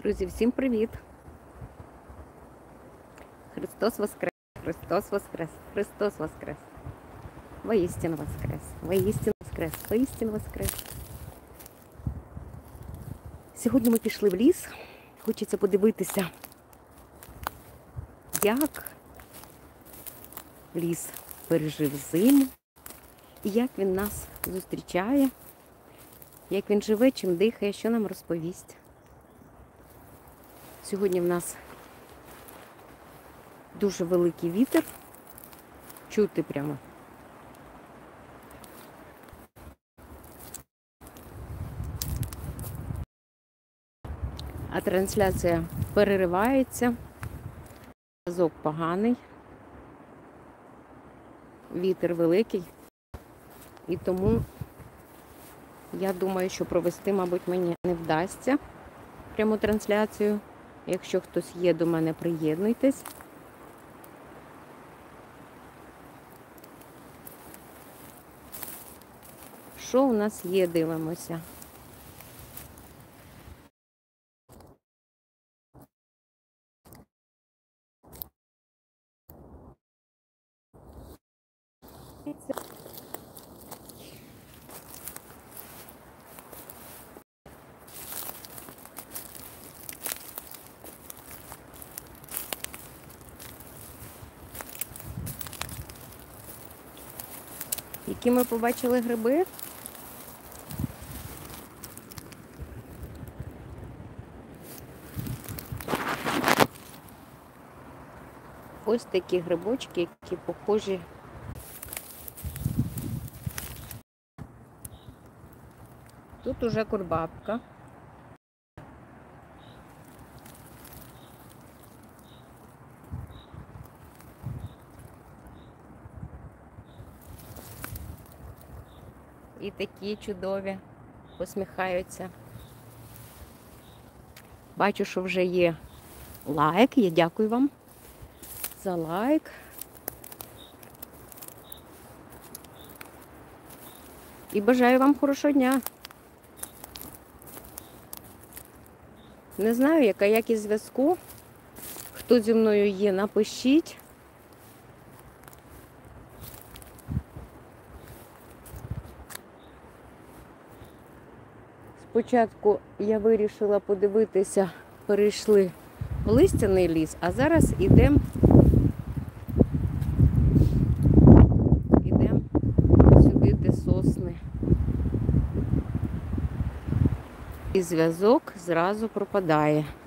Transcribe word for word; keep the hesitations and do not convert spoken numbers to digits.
Друзі, всім привіт! Христос Воскрес! Христос Воскрес! Христос Воскрес! Воістину Воскрес! Воістину Воскрес! Воістину Воскрес! Сьогодні ми пішли в ліс. Хочеться подивитися, як ліс пережив зиму і як він нас зустрічає, як він живе, чим дихає, що нам розповість. Сьогодні в нас дуже великий вітер, чути прямо. А трансляція переривається, зв'язок поганий, вітер великий, і тому я думаю, що провести, мабуть, мені не вдасться пряму трансляцію. Якщо хтось є до мене, приєднуйтесь. Що у нас є, дивимося. Які ми побачили гриби? Ось такі грибочки, які похожі тут уже кульбабка. І такі чудові, посміхаються. Бачу, що вже є лайк. Я дякую вам за лайк. І бажаю вам хорошого дня. Не знаю, яка якість зв'язку. Хто зі мною є, напишіть. Спочатку я вирішила подивитися, перейшли в листяний ліс, а зараз йдемо йдемо сюди, де сосни. І зв'язок зразу пропадає.